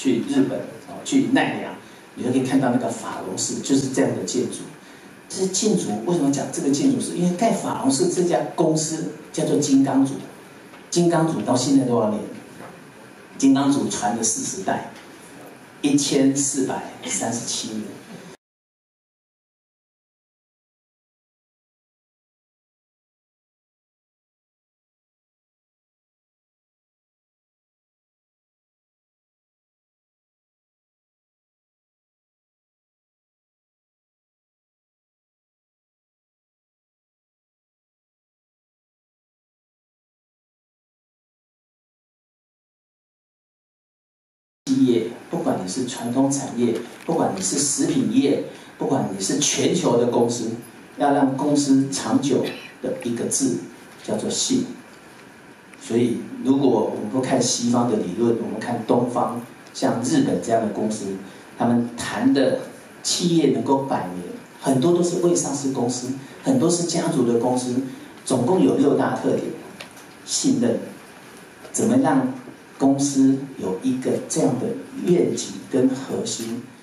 去日本去奈良，你就可以看到那个法隆寺，就是这样的建筑。这些建筑为什么讲这个建筑是？因为盖法隆寺这家公司叫做金刚组，金刚组到现在多少年？金刚组传了40代，1437年。企业，不管你是传统产业，不管你是食品业，不管你是全球的公司，要让公司长久的一个字叫做信。所以，如果我们不看西方的理论，我们看东方，像日本这样的公司，他们谈的企业能够100年，很多都是未上市公司，很多是家族的公司，总共有6大特点：信任，怎么让公司有一个这样的愿景跟核心，